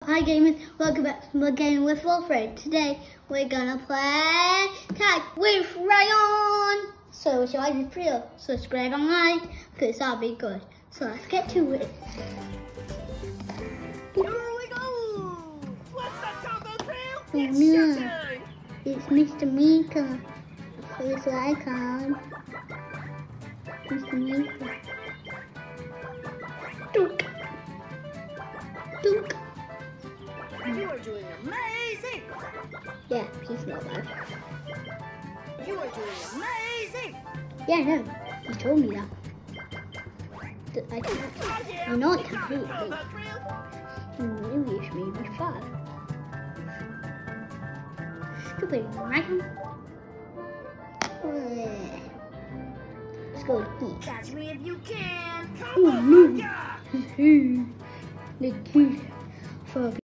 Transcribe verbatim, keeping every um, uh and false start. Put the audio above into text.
Hi gamers, welcome back to my game with Wilfred. Today we're gonna play tag with Ryan. So shall I just pre subscribe and like, because that'll be good. So let's get to it. Here we go! What's that combo trail? Oh It's no, your turn! it's Mister Mika. First icon. Mister Mika. Dook. Dook. You are doing amazing! Yeah, he's not bad. You are doing amazing! Yeah, I know. You told me that. That I can't. Oh, yeah. You're not You can't completely. follow that trail. You wish me be fun. Stupid Michael. Let's go eat. Catch me if you can! Come Oh on, no! Maka! The key for